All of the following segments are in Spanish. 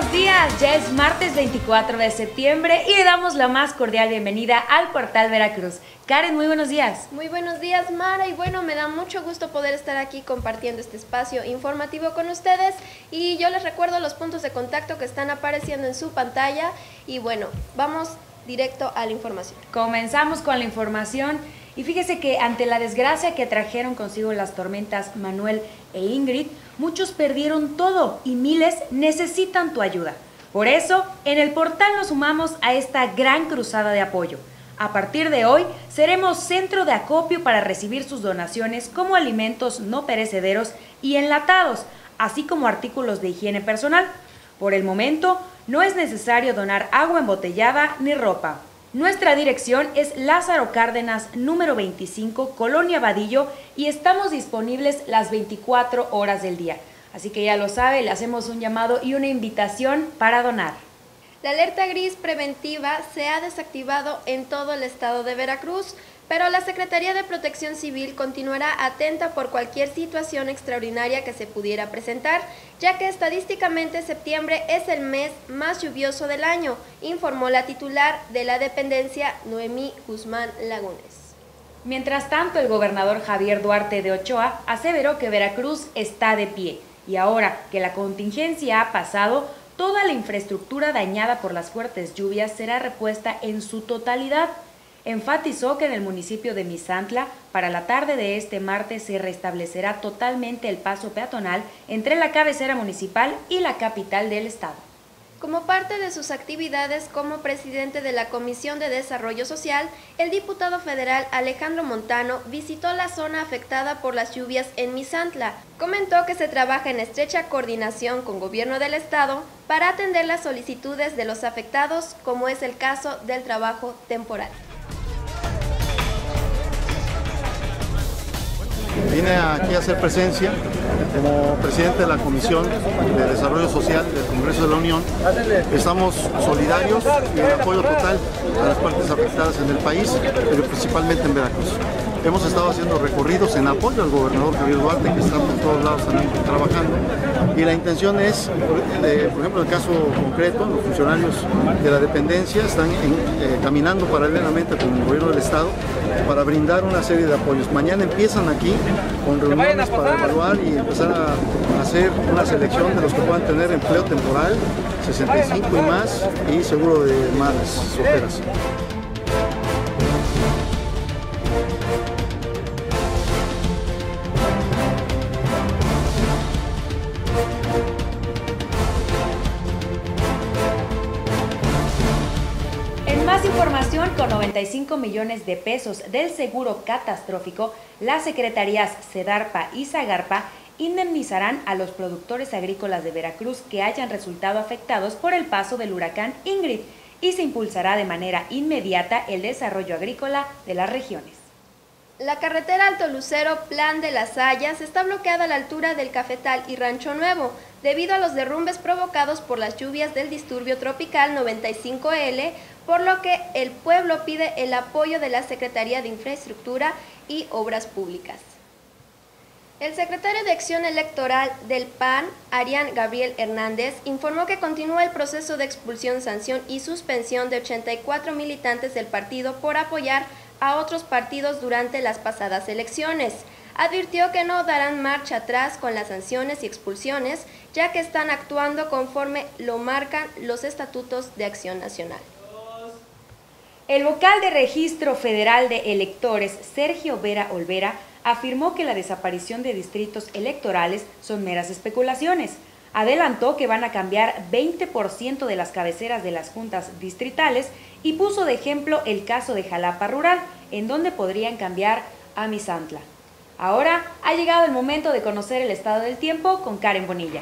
buenos días, ya es martes 24 de septiembre y le damos la más cordial bienvenida al Portal Veracruz. Karen, muy buenos días. Muy buenos días, Mara, y bueno, me da mucho gusto poder estar aquí compartiendo este espacio informativo con ustedes y yo les recuerdo los puntos de contacto que están apareciendo en su pantalla y bueno, vamos directo a la información. Comenzamos con la información y fíjese que ante la desgracia que trajeron consigo las tormentas Manuel e Ingrid, muchos perdieron todo y miles necesitan tu ayuda. Por eso, en el portal nos sumamos a esta gran cruzada de apoyo. A partir de hoy, seremos centro de acopio para recibir sus donaciones como alimentos no perecederos y enlatados, así como artículos de higiene personal. Por el momento, no es necesario donar agua embotellada ni ropa. Nuestra dirección es Lázaro Cárdenas, número 25, Colonia Vadillo, y estamos disponibles las 24 horas del día. Así que ya lo sabe, le hacemos un llamado y una invitación para donar. La alerta gris preventiva se ha desactivado en todo el estado de Veracruz, pero la Secretaría de Protección Civil continuará atenta por cualquier situación extraordinaria que se pudiera presentar, ya que estadísticamente septiembre es el mes más lluvioso del año, informó la titular de la dependencia, Noemí Guzmán Lagunes. Mientras tanto, el gobernador Javier Duarte de Ochoa aseveró que Veracruz está de pie y ahora que la contingencia ha pasado, toda la infraestructura dañada por las fuertes lluvias será repuesta en su totalidad. Enfatizó que en el municipio de Misantla, para la tarde de este martes se restablecerá totalmente el paso peatonal entre la cabecera municipal y la capital del estado. Como parte de sus actividades como presidente de la Comisión de Desarrollo Social, el diputado federal Alejandro Montano visitó la zona afectada por las lluvias en Misantla. Comentó que se trabaja en estrecha coordinación con gobierno del estado para atender las solicitudes de los afectados, como es el caso del trabajo temporal. Vine aquí a hacer presencia como presidente de la Comisión de Desarrollo Social del Congreso de la Unión. Estamos solidarios y en apoyo total a las partes afectadas en el país, pero principalmente en Veracruz. Hemos estado haciendo recorridos en apoyo al gobernador Javier Duarte, que está por todos lados también trabajando. Y la intención es, por ejemplo, en el caso concreto, los funcionarios de la dependencia están caminando paralelamente con el gobierno del estado para brindar una serie de apoyos. Mañana empiezan aquí con reuniones para evaluar y empezar a hacer una selección de los que puedan tener empleo temporal, 65 y más, y seguro de madres solteras. Más información, con 95 millones de pesos del seguro catastrófico, las secretarías Sedarpa y Zagarpa indemnizarán a los productores agrícolas de Veracruz que hayan resultado afectados por el paso del huracán Ingrid y se impulsará de manera inmediata el desarrollo agrícola de las regiones. La carretera Alto Lucero Plan de las Hayas está bloqueada a la altura del Cafetal y Rancho Nuevo debido a los derrumbes provocados por las lluvias del disturbio tropical 95L, por lo que el pueblo pide el apoyo de la Secretaría de Infraestructura y Obras Públicas. El secretario de Acción Electoral del PAN, Arián Gabriel Hernández, informó que continúa el proceso de expulsión, sanción y suspensión de 84 militantes del partido por apoyar a otros partidos durante las pasadas elecciones. Advirtió que no darán marcha atrás con las sanciones y expulsiones, ya que están actuando conforme lo marcan los estatutos de Acción Nacional. El vocal de Registro Federal de Electores, Sergio Vera Olvera, afirmó que la desaparición de distritos electorales son meras especulaciones. Adelantó que van a cambiar 20% de las cabeceras de las juntas distritales y puso de ejemplo el caso de Jalapa Rural, en donde podrían cambiar a Misantla. Ahora ha llegado el momento de conocer el estado del tiempo con Karen Bonilla.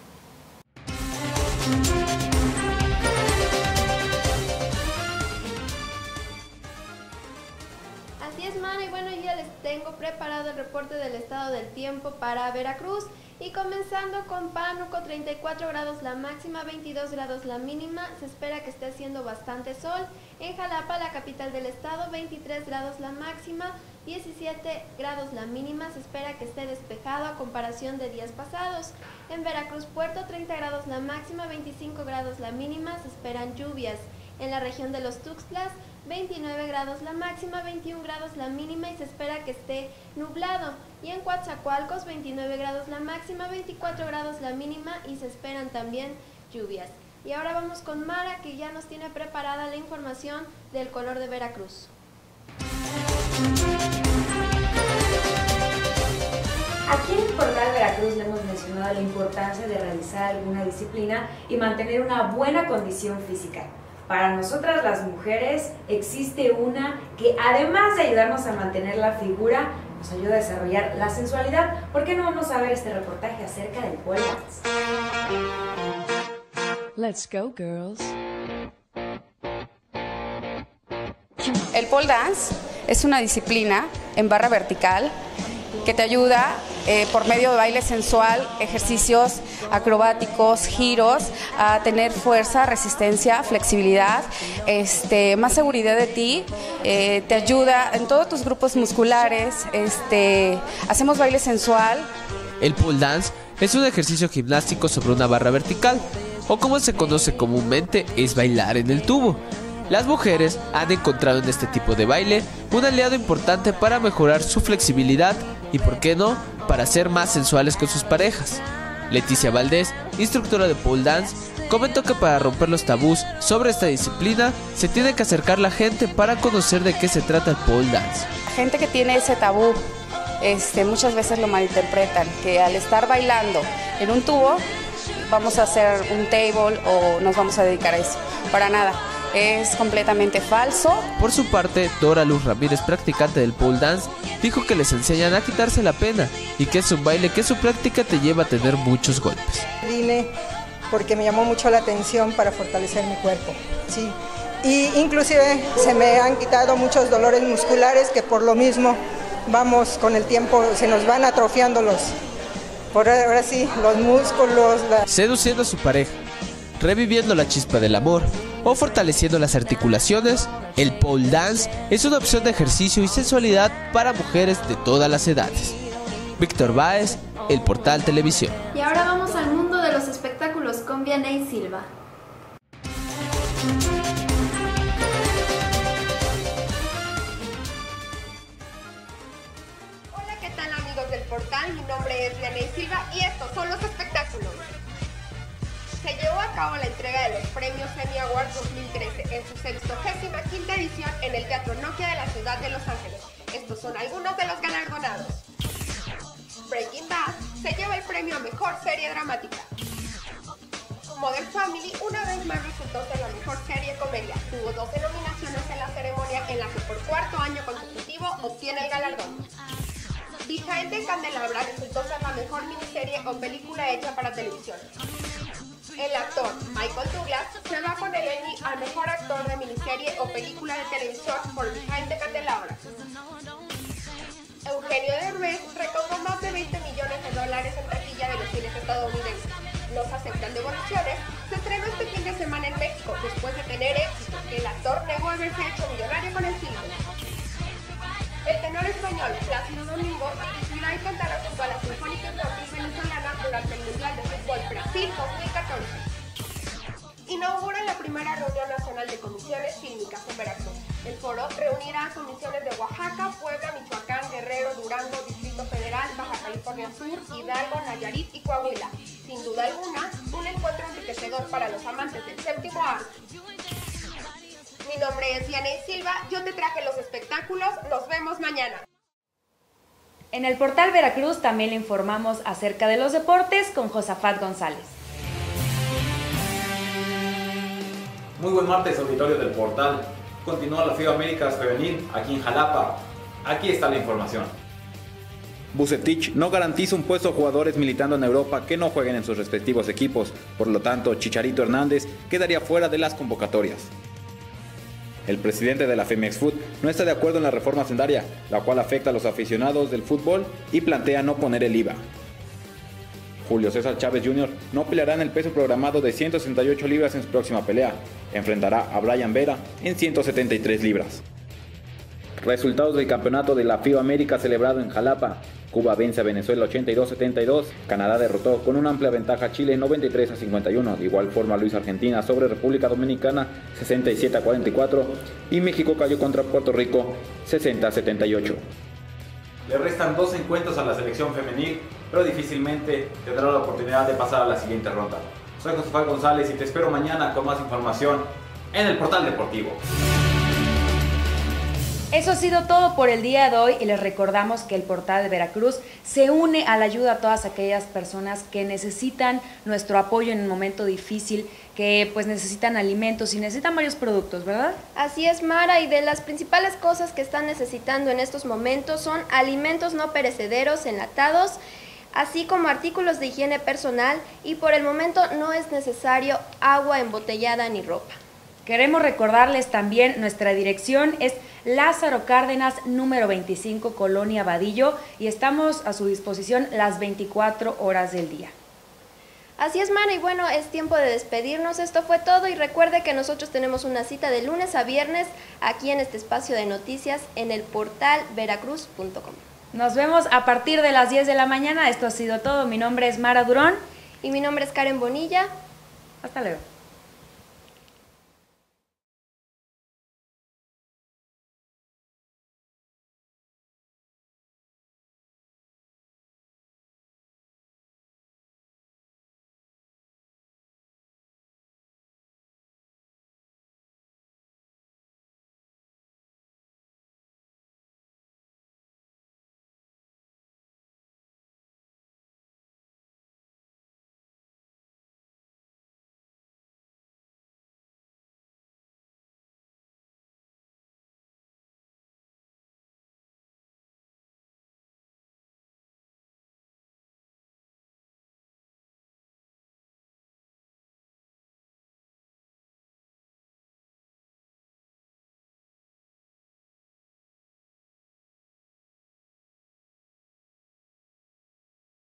Así es, Mana, y bueno, ya les tengo preparado el reporte del estado del tiempo para Veracruz. Y comenzando con Pánuco, 34 grados la máxima, 22 grados la mínima, se espera que esté haciendo bastante sol. En Jalapa, la capital del estado, 23 grados la máxima, 17 grados la mínima, se espera que esté despejado a comparación de días pasados. En Veracruz Puerto 30 grados la máxima, 25 grados la mínima, se esperan lluvias. En la región de los Tuxtlas 29 grados la máxima, 21 grados la mínima y se espera que esté nublado. Y en Coatzacoalcos 29 grados la máxima, 24 grados la mínima y se esperan también lluvias. Y ahora vamos con Mara, que ya nos tiene preparada la información del color de Veracruz. Aquí en el Portal Veracruz le hemos mencionado la importancia de realizar alguna disciplina y mantener una buena condición física. Para nosotras las mujeres existe una que, además de ayudarnos a mantener la figura, nos ayuda a desarrollar la sensualidad. ¿Por qué no vamos a ver este reportaje acerca del pole dance? Let's go, girls. El pole dance es una disciplina en barra vertical que te ayuda por medio de baile sensual, ejercicios acrobáticos, giros, a tener fuerza, resistencia, flexibilidad, más seguridad de ti, te ayuda en todos tus grupos musculares, hacemos baile sensual. El pole dance es un ejercicio gimnástico sobre una barra vertical, o como se conoce comúnmente, es bailar en el tubo. Las mujeres han encontrado en este tipo de baile un aliado importante para mejorar su flexibilidad y, por qué no, para ser más sensuales con sus parejas. Leticia Valdés, instructora de pole dance, comentó que para romper los tabús sobre esta disciplina se tiene que acercar la gente para conocer de qué se trata el pole dance. La gente que tiene ese tabú muchas veces lo malinterpretan, que al estar bailando en un tubo vamos a hacer un table o nos vamos a dedicar a eso. Para nada. Es completamente falso. Por su parte, Dora Luz Ramírez, practicante del pole dance, dijo que les enseñan a quitarse la pena y que es un baile que su práctica te lleva a tener muchos golpes. Vine porque me llamó mucho la atención para fortalecer mi cuerpo, sí. Y inclusive se me han quitado muchos dolores musculares que por lo mismo vamos con el tiempo, se nos van atrofiando ahora sí, los músculos. Seduciendo a su pareja, reviviendo la chispa del amor o fortaleciendo las articulaciones, el pole dance es una opción de ejercicio y sensualidad para mujeres de todas las edades. Víctor Báez, El Portal Televisión. Y ahora vamos al mundo de los espectáculos con Vianey Silva. Hola, ¿qué tal amigos del portal? Mi nombre es Vianey Silva y estos son los espectáculos. Se llevó a cabo la entrega de los premios Emmy Awards 2013 en su 65ª edición en el Teatro Nokia de la ciudad de Los Ángeles. Estos son algunos de los galardonados. Breaking Bad se lleva el premio a Mejor Serie Dramática. Modern Family una vez más resultó ser la mejor serie comedia. Tuvo 12 nominaciones en la ceremonia en la que por cuarto año consecutivo obtiene el galardón. Behind the Candelabra resultó ser la mejor miniserie o película hecha para televisión. El actor Michael Douglas se va con el Emmy al mejor actor de miniserie o película de televisión por Behind the Candelabra. Eugenio Derbez recaudó más de $20 millones en taquilla de los cines estadounidenses. Los aceptan devoluciones. Se estrenó este fin de semana en México después de tener éxito. El actor negó haberse hecho millonario con el filme. El tenor español Plácido Domingo asistirá y cantará junto a la Sinfónica Infantil Venezolana durante el Mundial de Fútbol Brasil 2014. Inaugura la primera reunión nacional de comisiones fílmicas en Veracruz. El foro reunirá a comisiones de Oaxaca, Puebla, Michoacán, Guerrero, Durango, Distrito Federal, Baja California Sur, Hidalgo, Nayarit y Coahuila. Sin duda alguna, un encuentro enriquecedor para los amantes del séptimo arte. Mi nombre es Vianey Silva, yo te traje los espectáculos, nos vemos mañana. En el Portal Veracruz también le informamos acerca de los deportes con Josafat González. Muy buen martes, auditorio del Portal. Continúa la FIBA Américas Femenil aquí en Jalapa. Aquí está la información. Vucetich no garantiza un puesto a jugadores militando en Europa que no jueguen en sus respectivos equipos. Por lo tanto, Chicharito Hernández quedaría fuera de las convocatorias. El presidente de la Femex Food no está de acuerdo en la reforma hacendaria, la cual afecta a los aficionados del fútbol y plantea no poner el IVA. Julio César Chávez Jr. no peleará en el peso programado de 168 libras en su próxima pelea. Enfrentará a Brian Vera en 173 libras. Resultados del campeonato de la FIBA América celebrado en Jalapa. Cuba vence a Venezuela 82-72. Canadá derrotó con una amplia ventaja a Chile 93-51. De igual forma lo hizo Argentina sobre República Dominicana 67-44. Y México cayó contra Puerto Rico 60-78. Le restan 2 encuentros a la selección femenil, pero difícilmente tendrá la oportunidad de pasar a la siguiente ronda. Soy José González y te espero mañana con más información en el Portal Deportivo. Eso ha sido todo por el día de hoy y les recordamos que el Portal de Veracruz se une a la ayuda a todas aquellas personas que necesitan nuestro apoyo en un momento difícil, que pues necesitan alimentos y necesitan varios productos, ¿verdad? Así es, Mara, y de las principales cosas que están necesitando en estos momentos son alimentos no perecederos enlatados, así como artículos de higiene personal, y por el momento no es necesario agua embotellada ni ropa. Queremos recordarles también nuestra dirección es Lázaro Cárdenas, número 25, Colonia Vadillo, y estamos a su disposición las 24 horas del día. Así es, Mara, y bueno, es tiempo de despedirnos. Esto fue todo y recuerde que nosotros tenemos una cita de lunes a viernes aquí en este espacio de noticias en el portal veracruz.com. Nos vemos a partir de las 10 de la mañana. Esto ha sido todo. Mi nombre es Mara Durón. Y mi nombre es Karen Bonilla. Hasta luego.